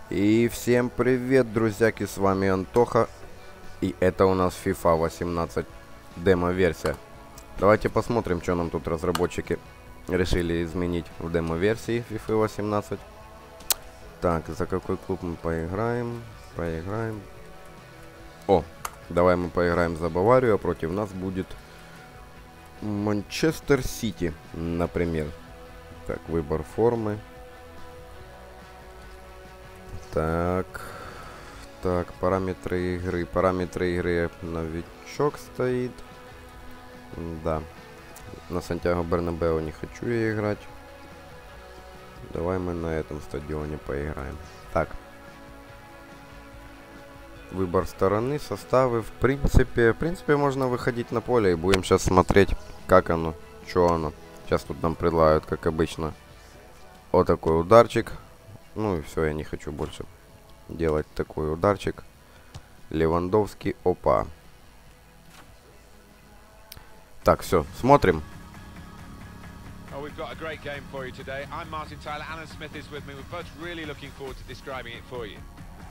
И всем привет, друзьяки, с вами Антоха. И это у нас FIFA 18 демо-версия. Давайте посмотрим, что нам тут разработчики решили изменить в демо-версии FIFA 18. Так, за какой клуб мы поиграем? О, давай мы поиграем за Баварию, а против нас будет Манчестер Сити, например. Так, выбор формы. Так, параметры игры. Параметры игры новичок стоит. Да. На Сантьяго Бернабеу не хочу я играть. Давай мы на этом стадионе поиграем. Так. Выбор стороны, составы. В принципе можно выходить на поле и будем сейчас смотреть, как оно, что оно. Сейчас тут нам предлагают, как обычно, вот такой ударчик. Ну и все, я не хочу больше делать такой ударчик. Левандовский, опа. Так, все, смотрим. We've got a great game for you today. I'm Martin Tyler, Alan Smith is with me. We're both really looking forward to describing it for you.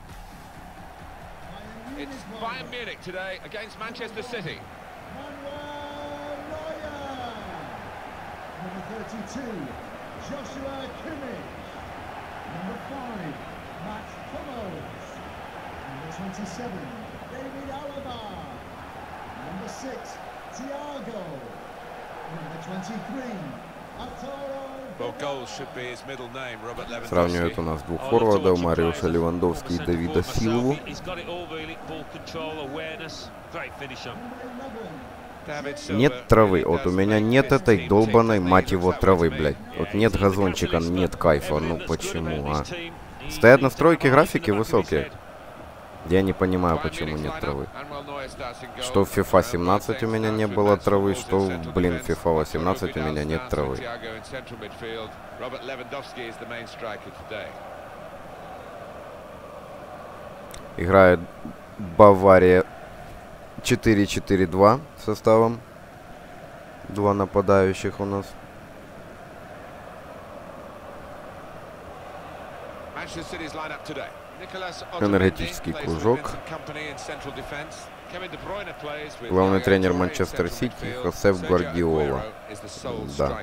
It's Bayern Munich today against Manchester City. Number 32, Joshua Kimmich. Number 5, Matt Hummels. Number 27, David Alaba. Number 6, Thiago. Number 23, Arturo. Well, goals should be his middle name, Robert Lewandowski. Сравнивают у нас двух форвардов, Мариуша Левандовский и Давида Силву. Нет травы. Вот у меня нет этой долбаной, мать его, травы, блядь. Вот нет газончика, нет кайфа. Ну почему, а? Стоят настройки графики высокие. Я не понимаю, почему нет травы. Что в FIFA 17 у меня не было травы, что, блин, в FIFA 18 у меня нет травы. Играет Бавария 4-4-2 составом. Два нападающих у нас. Энергетический кружок. Главный тренер Манчестер Сити Хосеп Гвардиола. Да.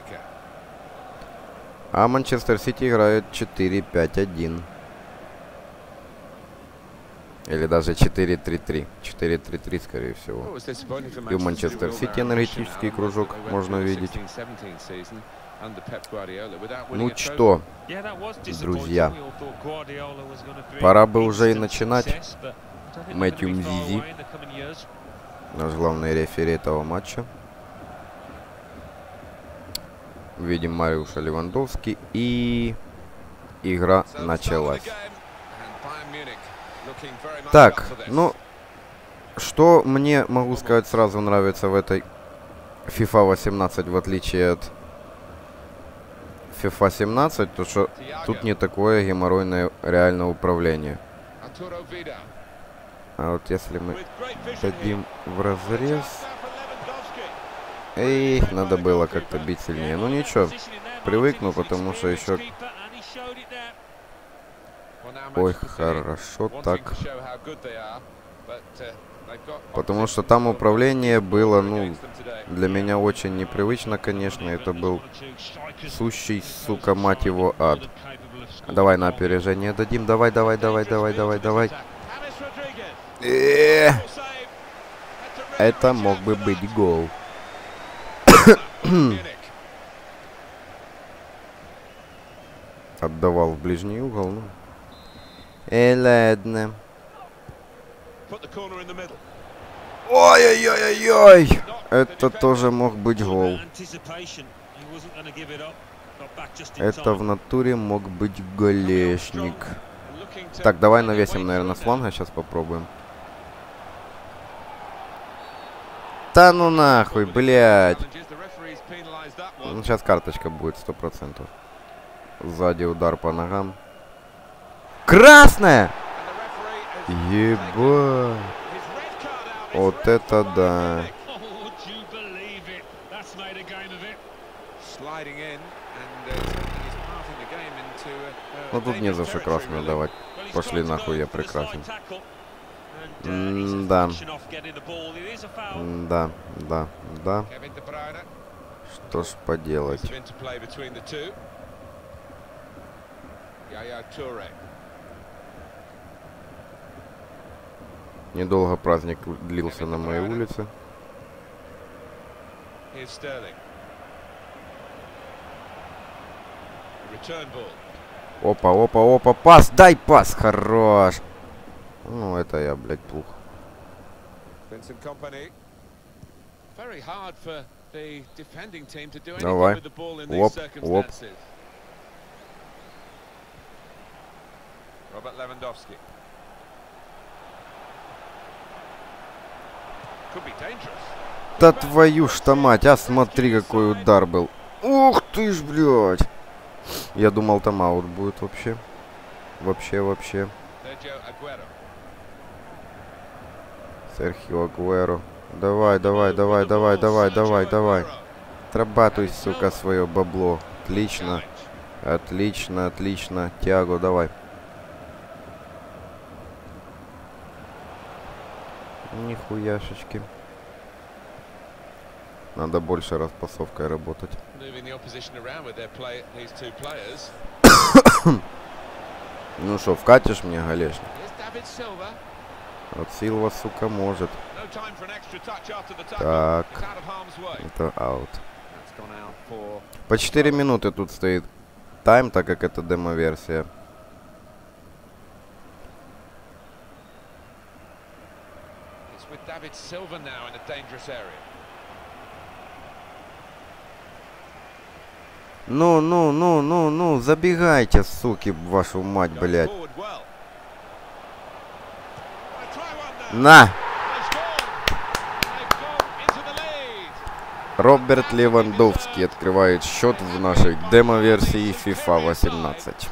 А Манчестер Сити играет 4-5-1. Или даже 4-3-3. 4-3-3, скорее всего. И у Манчестер Сити энергетический кружок можно видеть. Ну что, друзья, пора бы уже и начинать. Мэтью Мзизи, наш главный рефери этого матча. Видим Мариуша Левандовский, и игра началась. Так, ну, что мне, могу сказать, сразу нравится в этой FIFA 18, в отличие от FIFA 17, то что тут не такое геморройное реальное управление. А вот если мы дадим в разрез... Эй, надо было как-то бить сильнее. Ну ничего, привыкну, потому что еще... Ой, хорошо так. Потому что там управление было, ну, для меня очень непривычно, конечно. Это был сущий, сука, мать его, ад. Давай на опережение дадим. Давай. Это мог бы быть гол. Отдавал в ближний угол, ну. Ладно. Ой-ой-ой-ой-ой! Это тоже мог быть гол. Это в натуре мог быть голешник. Так, давай навесим, наверное, с фланга. Сейчас попробуем. Да ну нахуй, блядь. Ну, сейчас карточка будет, 100%. Сзади удар по ногам. Красная! Ебать. Вот это да. Ну тут не за что красную давать. Пошли нахуй, я прекрасен. Да. Да, да, да. Что ж поделать. Недолго праздник длился на моей улице. Опа, опа, опа, пас, дай пас, хорош. Ну, это я, блядь, плохо. Давай. Оп, оп. Роберт Левандовский. Да твою ж мать, а смотри, какой удар был. Ух ты ж, блядь. Я думал, там аут будет вообще. Вообще. Серхио Агуэро. Давай. Отрабатывай, сука, свое бабло. Отлично. Отлично. Тиаго, давай. Нихуяшечки. Надо больше распасовкой работать. Ну что, вкатишь мне, Галешник? Вот Силва, сука, может. Так. Это аут. По 4 минуты тут стоит тайм, так как это демо-версия. Ну, забегайте, суки, вашу мать, блядь. На! Роберт Левандовский открывает счет в нашей демо-версии FIFA 18.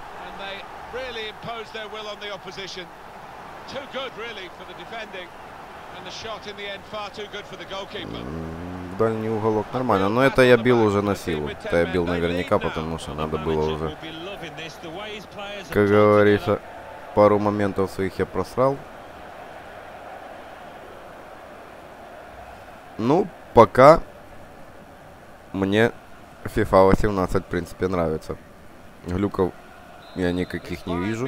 Дальний уголок нормально, но это я бил уже на силу. Это я бил наверняка, потому что надо было уже, как говорится, пару моментов своих я просрал. Ну, пока мне FIFA 18 в принципе нравится. Глюков я никаких не вижу.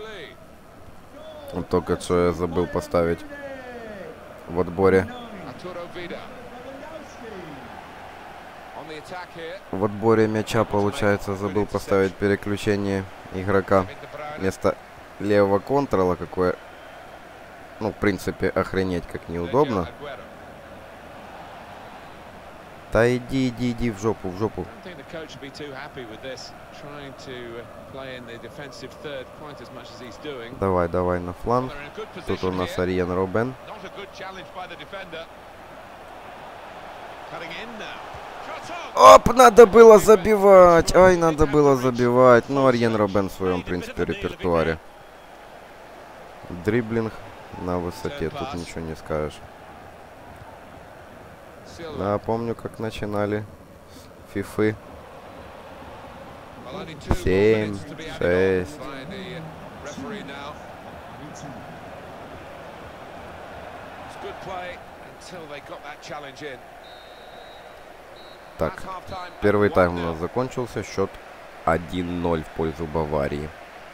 Вот только что я забыл поставить в отборе. В отборе мяча, получается, забыл поставить переключение игрока вместо левого контрола, какое, ну, в принципе, охренеть как неудобно. Да иди в жопу. Давай на фланг. Тут у нас Арьен Робен. Оп, надо было забивать. Ай, надо было забивать. Ну, Арьен Робен в своем, в принципе, репертуаре. Дриблинг на высоте, тут ничего не скажешь. Да, помню, как начинали с фифы. 7, 6. Так, первый тайм у нас закончился. Счет 1-0 в пользу Баварии.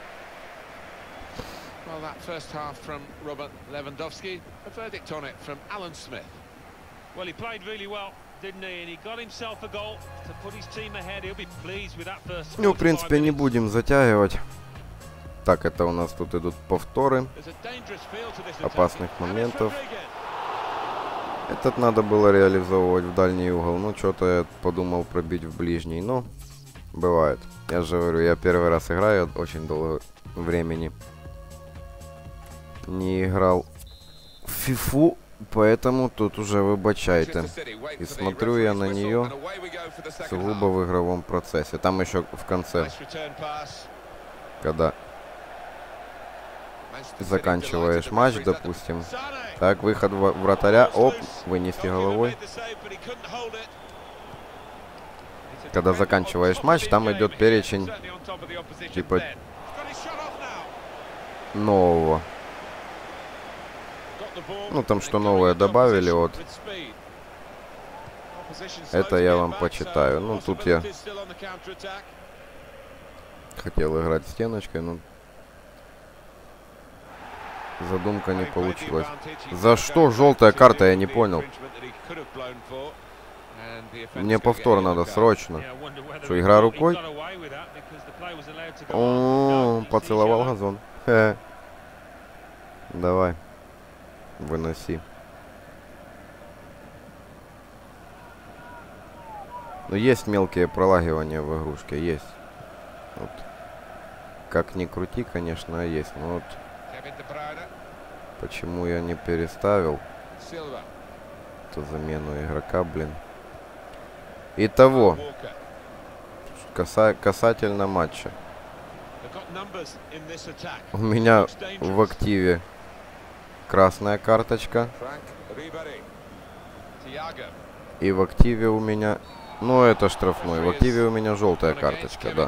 Well, he played really well, didn't he? And he got himself a goal to put his team ahead. He'll be pleased with that first. Ну, в принципе, не будем затягивать. Так, это у нас тут идут повторы опасных моментов. Этот надо было реализовывать в дальний угол. Ну, что-то я подумал пробить в ближний. Но бывает. Я же говорю, я первый раз играю, очень долго времени не играл в фифу. Поэтому тут уже выбачайте. И смотрю я на нее сугубо в игровом процессе. Там еще в конце, когда заканчиваешь матч, допустим. Так, выход вратаря. Оп, вынести головой. Когда заканчиваешь матч, там идет перечень, типа, нового. Ну, там что новое добавили, вот. Это я вам почитаю. Ну, тут я хотел играть стеночкой, но задумка не получилась. За что желтая карта, я не понял. Мне повтор надо срочно. Что, игра рукой? О, поцеловал газон. Давай, выноси. Но есть мелкие пролагивания в игрушке, есть. Вот. Как ни крути, конечно, есть. Но вот почему я не переставил эту замену игрока, блин. Итого, касательно матча. У меня в активе красная карточка. И в активе у меня... Ну, это штрафной. В активе у меня желтая карточка, да.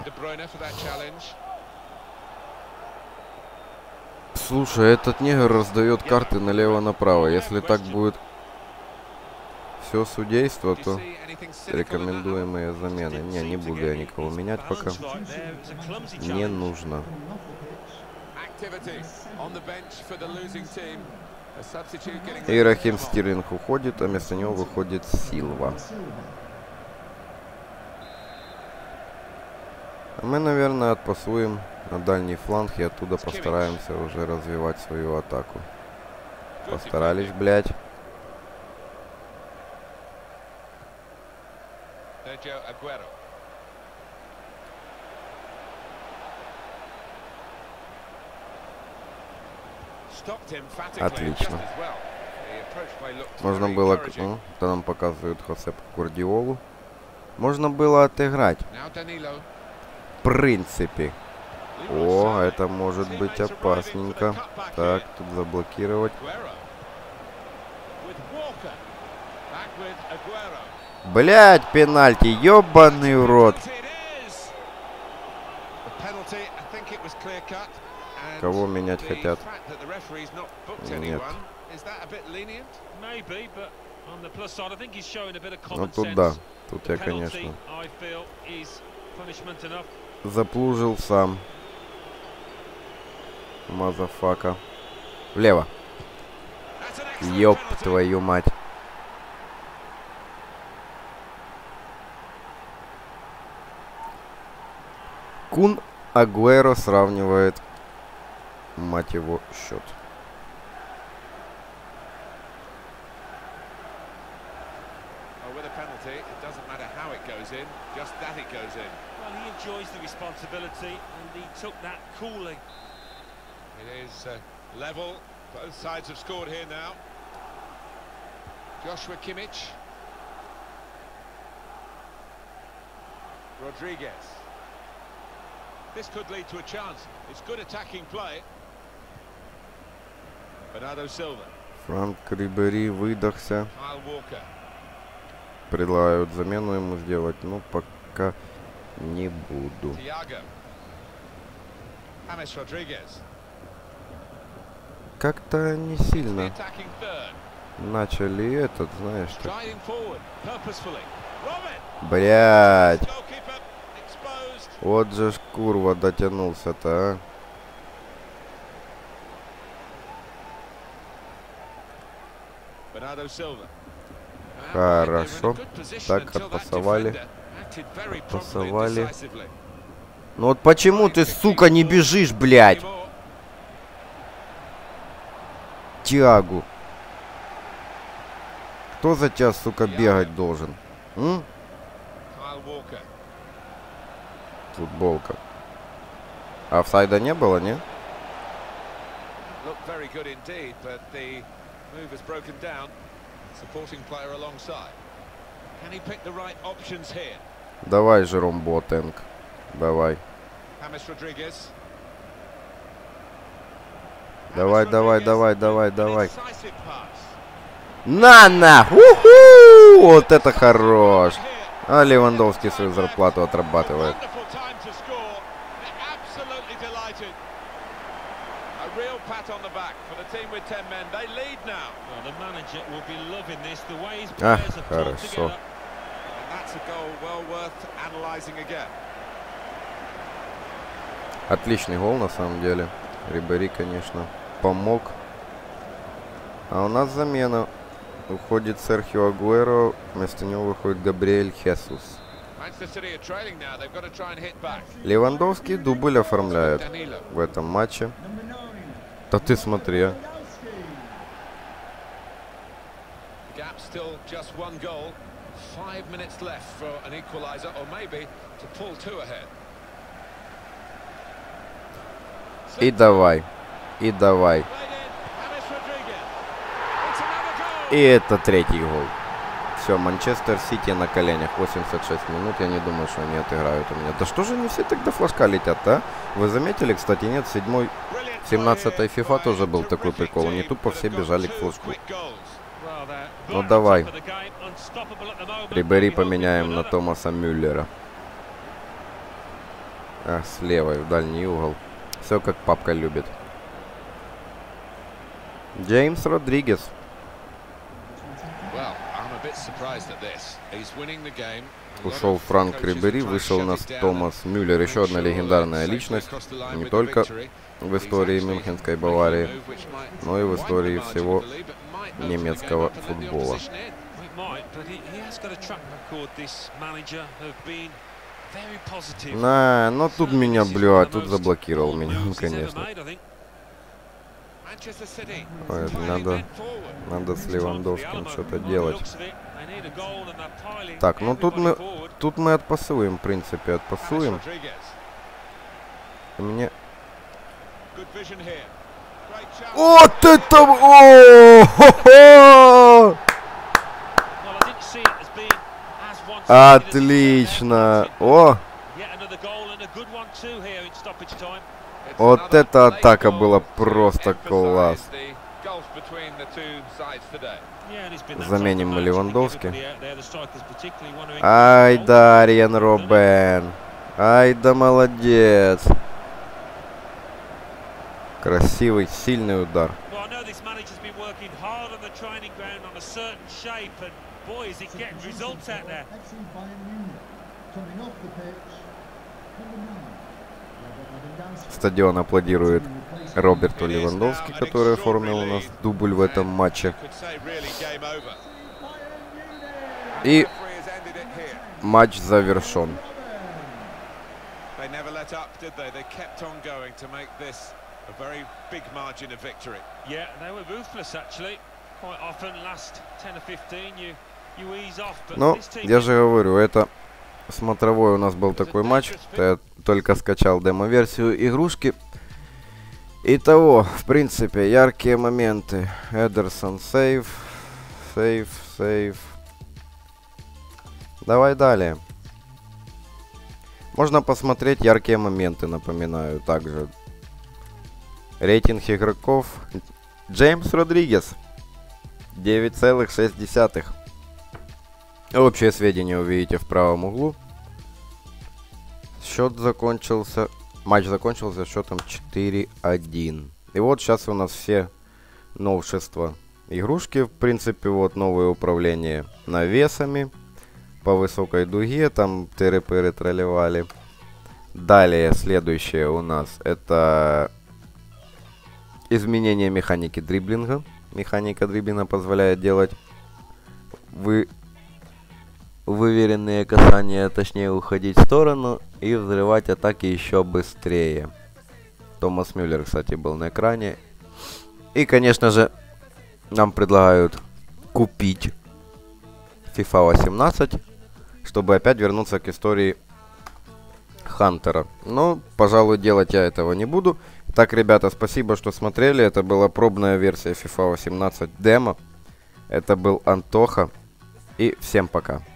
Слушай, этот негр раздает карты налево-направо. Если так будет все судейство, то рекомендуемые замены. Не буду я никого менять пока. Не нужно. И Рахим Стирлинг уходит, а вместо него выходит Силва. Мы, наверное, отпасуем на дальний фланг и оттуда постараемся уже развивать свою атаку. Постарались, блядь. Отлично. Можно было... Ну, это нам показывают Хосепа Гвардиолу. Можно было отыграть. В принципе. О, это может быть опасненько. Так, тут заблокировать. Блять, пенальти, ёбаный в рот. Кого менять хотят? Нет. Ну тут да. Тут я, конечно, заплужил сам. Мазафака. Влево. Ёб твою мать. Кун Агуэро сравнивает, мать его, счет. Level. Both sides have scored here now. Joshua Kimmich. Rodriguez. This could lead to a chance. It's good attacking play. Bernardo Silva. Франк Рибери выдохся. Kyle Walker. Предлагают замену ему сделать, но пока не буду. Thiago. James Rodriguez. Как-то не сильно начали этот, знаешь, так. Блять. Вот же ж курва дотянулся-то, а. Хорошо. Так, отпасовали. Отпасовали. Ну вот почему ты, сука, не бежишь, блядь? Тиагу. Кто за тебя, сука, бегать должен? М? Футболка. А офсайда не было, не? Давай, Жером Боатенг. Давай. Давай, давай, давай, давай, давай. На! Уху! Вот это хорош. А Левандовский свою зарплату отрабатывает. real pat on the back for the team with 10 men. They lead now. Well, the manager will be loving this. The way his Ah, players have pulled хорошо. together. And that's a goal well worth analysing again. Отличный гол на самом деле. Рибери, конечно, помог. А у нас замена. Уходит Серхио Агуэро, вместо него выходит Габриэль Хесус. Левандовский дубль оформляет в этом матче. Да ты смотри. И давай. И давай. И это третий гол. Все, Манчестер Сити на коленях. 86 минут. Я не думаю, что они отыграют у меня. Да что же не все тогда флажка летят, а? Вы заметили, кстати, нет, 17-й FIFA тоже был такой прикол. Они тупо все бежали к флажку. Ну давай. Рибери поменяем на Томаса Мюллера. А, с левой в дальний угол. Все как папка любит. Джеймс Родригес. Ушел Франк Рибери, вышел у нас Томас Мюллер. Еще одна легендарная личность. Не только в истории мюнхенской Баварии, но и в истории всего немецкого футбола. На, но тут меня, блядь, тут заблокировал меня, конечно. Ой, надо с Левандовским что-то делать. Так, ну тут мы отпасуем, в принципе, отпасуем. И мне... Вот это... О-хо-хо! Отлично! О! Вот эта атака была просто класс. Заменим мы Левандовски. Ай да, Арьен Робben. Ай да, молодец. Красивый, сильный удар. Стадион аплодирует Роберту Левандовски, который оформил у нас дубль в этом матче. И матч завершен. Но я же говорю, это смотровой у нас был такой матч. Я только скачал демо-версию игрушки. Итого, в принципе, яркие моменты. Эдерсон, сейв. Давай далее. Можно посмотреть яркие моменты, напоминаю, также. Рейтинг игроков. Джеймс Родригес. 9,6. Общее сведения увидите в правом углу. Счет закончился. Матч закончился счетом 4-1. И вот сейчас у нас все новшества игрушки. В принципе, вот новое управление навесами по высокой дуге. Там тыры-пыры тролливали. Далее, следующее у нас это изменение механики дриблинга. Механика дриблинга позволяет делать выверенные касания, точнее уходить в сторону и взрывать атаки еще быстрее. Томас Мюллер, кстати, был на экране. И, конечно же, нам предлагают купить FIFA 18, чтобы опять вернуться к истории Хантера. Но, пожалуй, делать я этого не буду. Так, ребята, спасибо, что смотрели. Это была пробная версия FIFA 18 демо. Это был Антоха. И всем пока.